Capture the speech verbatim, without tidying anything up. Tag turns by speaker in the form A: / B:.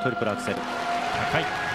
A: トリプルアクセル。
B: 高い。